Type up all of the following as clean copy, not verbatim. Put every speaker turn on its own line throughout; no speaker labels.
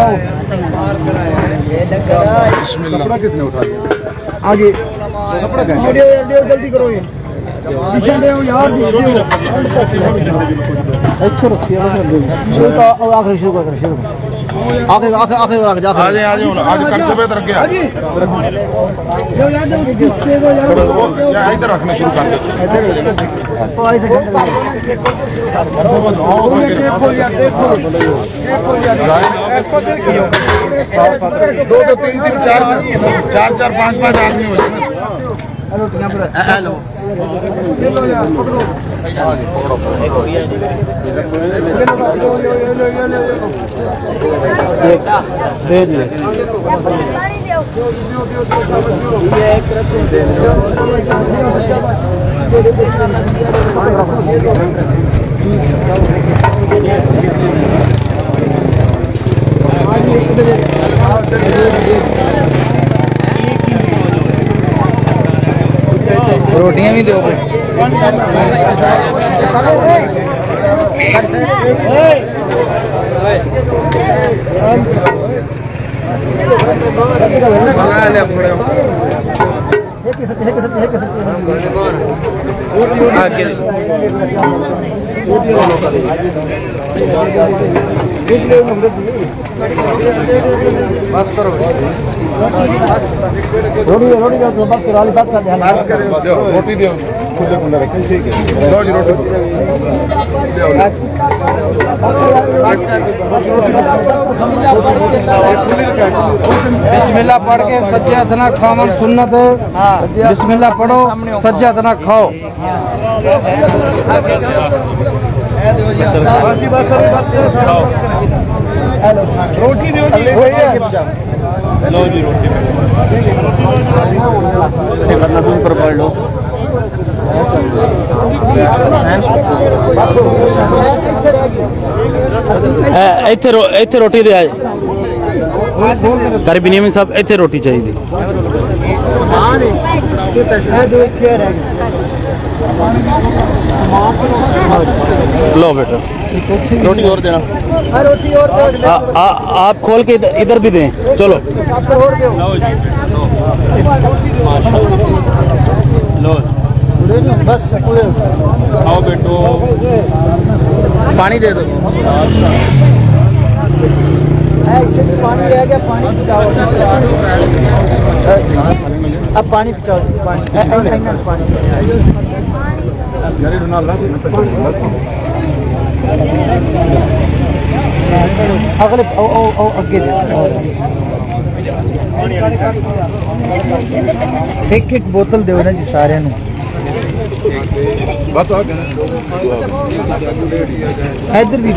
कपड़ा किसने उठा लिया?
आगे
जल्दी करो ये यार
अच्छो रखिए आखिरी शुरू कर आखिर आखिर आखिर
आज कर सफेद रख गया इधर रखना शुरू कर दो दो तीन तीन चार चार चार पाँच पाँच आदमी हो जाए।
हेलो दे दिए रोटियां भी दो बस करो रोटी रोटी का बस करो वाली बात का ध्यान बस करो रोटी दो खुले खुले रखें ठीक है लो जी रोटी बिस्मिल्लाह पढ़ के सज्जे अदना खावन सुन्नत है। बिस्मिल्लाह पढ़ो सज्जे अदना खाओ।
रोटी दो लो जी रोटी पर पढ़ लो
ਇੱਥੇ ਰੋਟੀ ਦੇ ਆਏ ਗਰੀਬ ਨਿਯਮ ਸਾਹਿਬ ਇੱਥੇ ਰੋਟੀ ਚਾਹੀਦੀ लो बेटा रोटी और देना आप खोल के इधर भी दें चलो लो
बस
आओ बेटो
पानी दे दो पानी रह गया पानी अब पानी पिचाओ पानी अगले अगे एक एक बोतल दो ना जी सारे इधर भी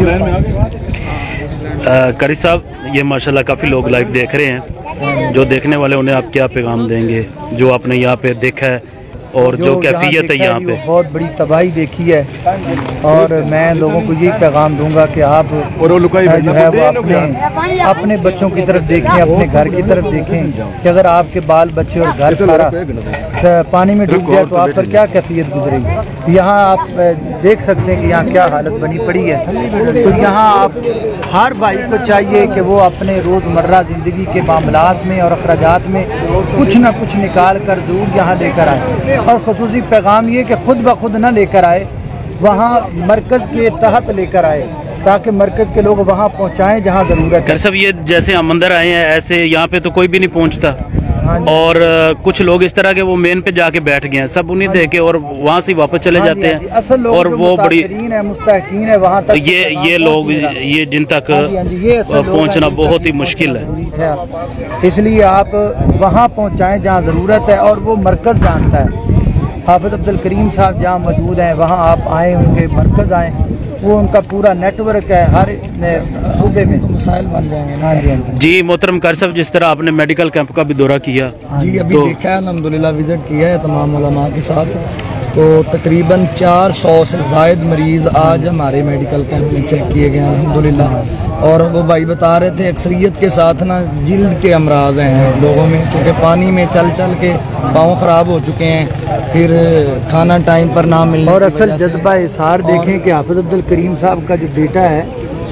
करी साहब ये माशाल्लाह काफ़ी लोग लाइव देख रहे हैं जो देखने वाले उन्हें आप क्या पैगाम देंगे जो आपने यहाँ पे देखा है और जो कैफियत है यहाँ पे
बहुत बड़ी तबाही देखी है और मैं लोगों को यही पैगाम दूंगा कि आप जो है वो अपने बच्चों की तरफ देखें अपने घर की तरफ देखें कि अगर आपके बाल बच्चे और घर सारा पानी में डूब जाए तो आप पर क्या कैफियत गुजरेगी। यहाँ आप देख सकते हैं कि यहाँ क्या हालत बनी पड़ी है। तो यहाँ आप हर भाई को चाहिए कि वो अपने रोज़मर्रा ज़िंदगी के मामलात में और अखराजात में कुछ ना कुछ निकाल कर दूर यहाँ लेकर आए और ख़ुसूसी पैगाम ये कि खुद ब खुद न लेकर आए वहाँ मरकज़ के तहत लेकर आए ताकि मरकज़ के लोग वहाँ पहुँचाएँ जहाँ ज़रूरत है।
सब ये जैसे हम अंदर आए हैं ऐसे यहाँ पे तो कोई भी नहीं पहुँचता और कुछ लोग इस तरह के वो मेन पे जाके बैठ गए हैं सब उन्हीं देखे और वहाँ से वापस चले जाते हैं और वो बड़ी
मुस्तहकीन है वहाँ तक
ये लोग ये जिन तक पहुँचना बहुत ही मुश्किल है
इसलिए आप वहाँ पहुँचाएँ जहाँ ज़रूरत है और वो मरकज़ जानता है। हाफिज़ अब्दुल करीम साहब जहाँ मौजूद हैं वहाँ आप आएँ उनके मरकज़ आएँ वो उनका पूरा नेटवर्क है हर सूबे में तो मसाइल बन जाएंगे। हाँ
जी मोहतरम कार साहब जिस तरह आपने मेडिकल कैंप का भी दौरा किया
जी अभी तो देखा है अल्हम्दुलिल्लाह विजिट किया है तमाम उलमा के साथ तो तकरीबन 400 से ज़ायद मरीज़ आज हमारे मेडिकल कैंप में चेक किए गए अल्हम्दुलिल्लाह और वो भाई बता रहे थे अक्सरियत के साथ ना जिल्द के अमराज हैं लोगों में चूँकि पानी में चल चल के पाँव ख़राब हो चुके हैं फिर खाना टाइम पर ना मिलने और असल जज्बा इज़हार देखें कि हाफिज़ अब्दुल करीम साहब का जो बेटा है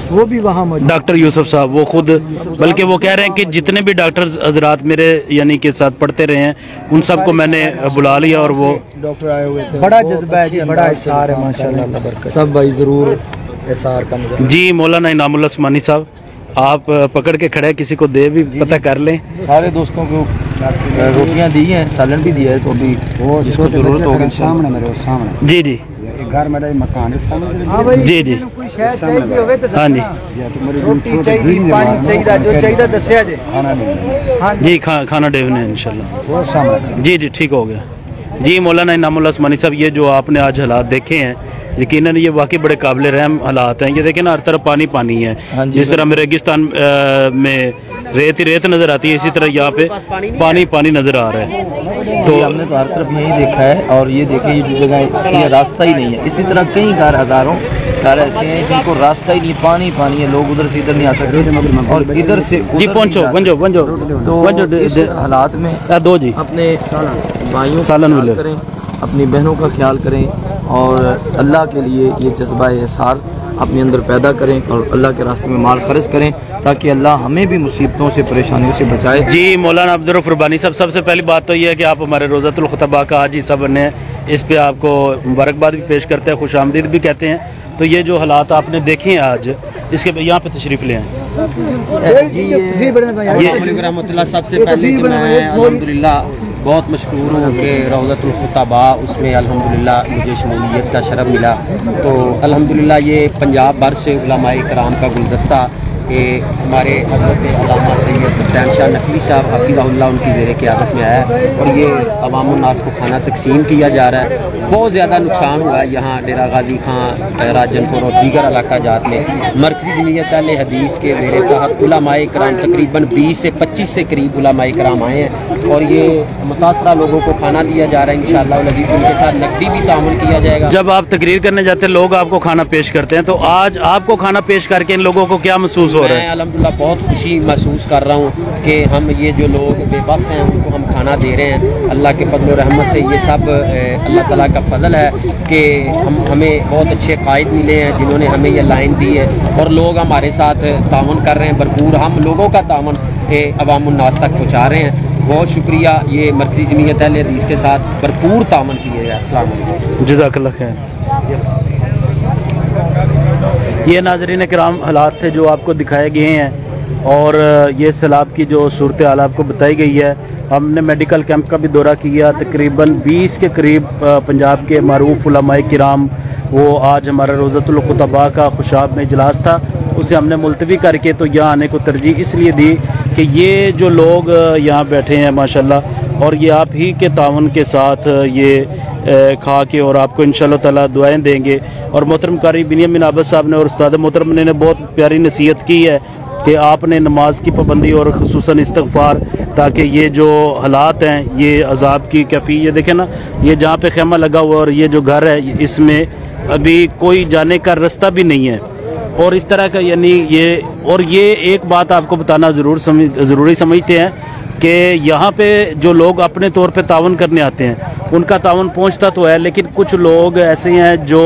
वो भी वहाँ मौजूद।
डॉक्टर यूसुफ साहब वो खुद, बल्कि वो कह रहे हैं कि जितने भी डॉक्टर्स हजरात मेरे यानी के साथ पढ़ते रहे हैं उन सबको मैंने बुला लिया और वो
डॉक्टर आए हुए थे। बड़ा जज्बा है जी, बड़ा इशार है माशाल्लाह। सब भाई जरूर इशार का
जी। मौलाना इनामुल्लाह उस्मानी साहब आप पकड़ के खड़े, किसी को दे भी पता कर लें।
सारे दोस्तों को रोटियां दी हैं, सालन भी दिया है, तो अभी जिसको जरूरत होगी सामने मेरे सामने।
जी जी
घर मेरा मकान है सामने।
हाँ भाई,
जी जी हाँ जी
रोटी चाहिए, पानी चाहिए, जो चाहिए दसिया जी। हाँ
जी खाना देने इंशाल्लाह।
वो सामने।
जी जी ठीक हो गया जी। मौलाना इनामुल्लाह उस्मानी साहब ये जो आपने आज हालात देखे हैं यकीनन ये वाकई बड़े काबिल रहम हालात हैं। ये देखें ना, हर तरफ पानी पानी है। जिस तरह में रेगिस्तान में रेत ही रेत नजर आती है, इसी तरह यहाँ पे पानी पानी नजर आ रहा है।
तो हमने तो हर तरफ यही देखा है, और ये देखिए ये जो जगह ये रास्ता ही नहीं है। इसी तरह कई घर हजारों घर ऐसे हैं जिनको रास्ता ही नहीं, पानी पानी है, लोग उधर से इधर नहीं आ सकते और इधर से
जी पहुँचो वंजो वंजो
तो इस हालात में
दो जी
अपने भाइयों का ख्याल करें, अपनी बहनों का ख्याल करें और अल्लाह के लिए ये जज्बा एहसार अपने अंदर पैदा करें और अल्लाह के रास्ते में माल खर्च करें ताकि अल्लाह हमें भी मुसीबतों से परेशानियों से बचाए।
जी मौलाना अब्दुल रऊफ रब्बानी साहब, सबसे पहली बात तो ये है कि आप हमारे रोज़ातुल खुतबा का आज हिस्सा बने हैं, इस पे आपको मुबारकबाद भी पेश करते हैं, खुश आमदीद भी कहते हैं। तो ये जो हालात आपने देखे हैं आज, इसके यहाँ पे तशरीफ ले आए।
सबसे पहले कि मैं अल्हम्दुलिल्लाह बहुत मशहूर हूँ कि रौज़तुल खुतबा उसमें अल्हम्दुलिल्लाह मुझे शमूलियत का शरफ मिला। तो अल्हम्दुलिल्लाह ये पंजाब भर से उलमाए कराम का गुलदस्ता कि हमारे हज़रत अल्लामा सैयद सफ़दान शाह नकवी साहब हफ़िज़हुल्लाह उनकी ज़ेर क़यादत में आया है और ये अवामुन्नास को खाना तकसीम किया जा रहा है। बहुत ज़्यादा नुकसान हुआ है यहाँ डेरा गाजी खां, राजनपुर और दीगर इलाका जात में। मरकज़ी जमीयत अहले हदीस के ज़ेर तहत उलमाए कराम तकरीबन 20 से 25 से करीब उलमाए कराम आए हैं और ये मुतासरा लोगों को खाना दिया जा रहा है। इंशाअल्लाह अज़ीज़ उनके साथ नकदी भी तामुल किया जाएगा।
जब आप तकरीर करने जाते हैं लोग आपको खाना पेश करते हैं, तो आज आपको खाना पेश करके इन लोगों को क्या महसूस हो रहा है?
मैं अल्हम्दुलिल्लाह बहुत खुशी महसूस कर रहा हूँ कि हम ये जो लोग बेबस हैं उनको हम खाना दे रहे हैं। अल्लाह के फजल और रहमत से ये सब अल्लाह ताला का फजल है कि हमें बहुत अच्छे कायद मिले हैं जिन्होंने हमें ये लाइन दी है और लोग हमारे साथ तावन कर रहे हैं भरपूर। हम लोगों का तावन अवामुन्नास तक पहुँचा रहे हैं। बहुत शुक्रिया। ये मरकज़ी जमीयत अहले हदीस के साथ भरपूर तावन किए है। अस्सलाम वालेकुम।
जज़ाकल्लाह खैर। ये नाज़रीन किराम हालात थे जो आपको दिखाए गए हैं और ये सैलाब की जो सूरत हाल आपको बताई गई है। हमने मेडिकल कैंप का भी दौरा किया। तकरीबन 20 के करीब पंजाब के मारूफ उलमाए किराम, वो आज हमारा रोज़तुल खुतबा का खुशाब में इजलास था, उसे हमने मुलतवी करके तो यहाँ आने को तरजीह इसलिए दी कि ये जो लोग यहाँ बैठे हैं माशाल्लाह और ये आप ही के तावन के साथ ये खा के और आपको इंशाअल्लाह ताला दुआएं देंगे। और मोहतरम कारी बिनियामिन आबद साहब ने और उस्ताद मोहतरम ने बहुत प्यारी नसीहत की है कि आपने नमाज की पाबंदी और खुसूसन इस्तग़फ़ार, ताकि ये जो हालात हैं ये अजाब की कैफी, ये देखें ना, ये जहाँ पे खेमा लगा हुआ और ये जो घर है इसमें अभी कोई जाने का रास्ता भी नहीं है और इस तरह का यानी ये एक बात आपको बताना ज़रूरी समझते हैं कि यहाँ पे जो लोग अपने तौर पे तावन करने आते हैं उनका तावन पहुँचता तो है, लेकिन कुछ लोग ऐसे हैं जो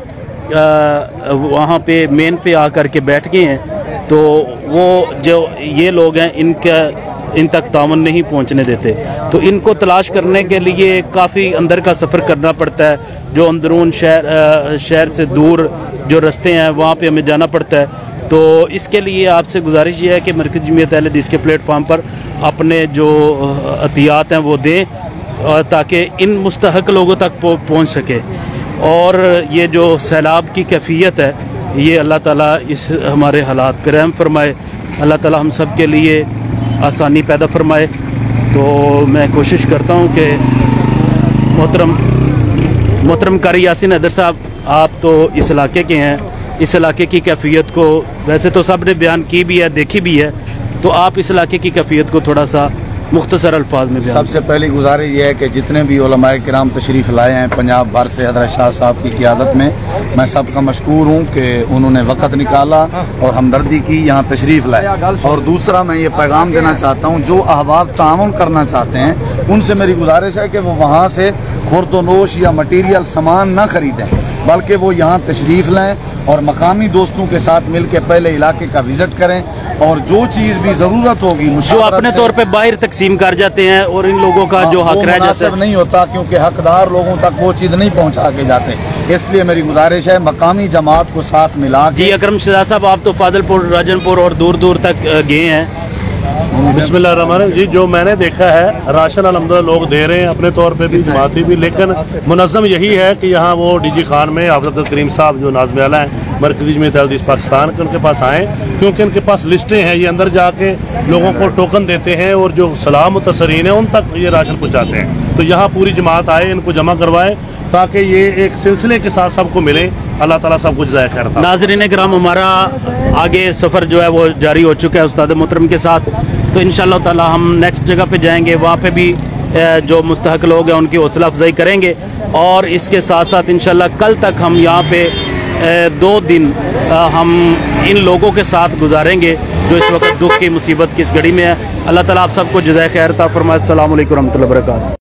वहाँ पे मेन पे आकर के बैठ गए हैं, तो वो जो ये लोग हैं इन तक तावन नहीं पहुँचने देते। तो इनको तलाश करने के लिए काफ़ी अंदर का सफ़र करना पड़ता है। जो अंदरून शहर से दूर जो रास्ते हैं वहाँ पे हमें जाना पड़ता है। तो इसके लिए आपसे गुजारिश ये है कि मरकज़ी जमीयत अहले हदीस के प्लेटफार्म पर अपने जो अतियात हैं वो दें ताकि इन मुस्तहक लोगों तक पहुँच सके। और ये जो सैलाब की कैफियत है ये अल्लाह ताला इस हमारे हालात पर रहम फरमाए, अल्लाह ताला हम सब के लिए आसानी पैदा फरमाए। तो मैं कोशिश करता हूँ कि मोहतरम कारी यासिन हैदर साहब, आप तो इस इलाके के हैं, इस इलाके की कैफियत को वैसे तो सब ने बयान की भी है, देखी भी है, तो आप इस इलाके की कैफियत को थोड़ा सा मुख्तसर अल्फाज में बयान।
सबसे पहली गुजारिश ये है कि जितने भी उलमाए किराम तशरीफ़ लाए हैं पंजाब भर से हज़रत शाह साहब की क़ियादत में, मैं सबका मशकूर हूँ कि उन्होंने वक़्त निकाला और हमदर्दी की, यहाँ तशरीफ़ लाए। और दूसरा मैं ये पैगाम देना चाहता हूँ, जो अहबाब तामुन करना चाहते हैं उनसे मेरी गुजारिश है कि वो वहाँ से खुर्द नोश या मटीरियल सामान ना ख़रीदें। बल्कि वो यहाँ तशरीफ़ लें और मकामी दोस्तों के साथ मिल के पहले इलाके का विज़िट करें और जो चीज़ भी ज़रूरत होगी
जो अपने तौर पे बाहर तकसीम कर जाते हैं और इन लोगों का जो हक रह जाता है
नहीं होता, क्योंकि हकदार लोगों तक वो चीज़ नहीं पहुँचा के जाते। इसलिए मेरी गुजारिश है मकामी जमात को साथ मिला
जी। अकरम शहजाद साहब, आप तो फाजिलपुर, राजनपुर और दूर दूर तक गए हैं।
बिस्मिल्लाहिर्रहमानिर्रहीम जी, जो मैंने देखा है राशन अल्हम्दुलिल्लाह लोग दे रहे हैं अपने तौर पे भी, जमाती भी, लेकिन मुनज़्ज़म यही है कि यहाँ वो डीजी खान में हज़रत करीम साहब जो नाज़िम आला हैं मरकज़ी जमीयत अहले पाकिस्तान के, उनके पास आएँ, क्योंकि उनके पास लिस्टें हैं। ये अंदर जाके लोगों को टोकन देते हैं और जो सलाम मुतसरीन है उन तक ये राशन पहुँचाते हैं। तो यहाँ पूरी जमात आए, इनको जमा करवाएं ताकि ये एक सिलसिले के साथ सबको मिले। अल्लाह ताला सब कुछ ज़ाया खैर था।
नाज़रीन किराम, हमारा आगे सफ़र जो है वो जारी हो चुका है उस्ताद मोहतरम के साथ। तो इंशाअल्लाह ताला हम नेक्स्ट जगह पे जाएंगे, वहाँ पे भी जो मुस्तहक लोग हैं उनकी हौसला अफजाई करेंगे। और इसके साथ साथ इंशाअल्लाह कल तक हम यहाँ पे 2 दिन हम इन लोगों के साथ गुजारेंगे जो इस वक्त दुख की मुसीबत की इस घड़ी में है। अल्लाह ताला आप सबको जज़ाए खैर अता फरमाए। अस्सलामु अलैकुम रहमतुल्लाहि व बरकातहू।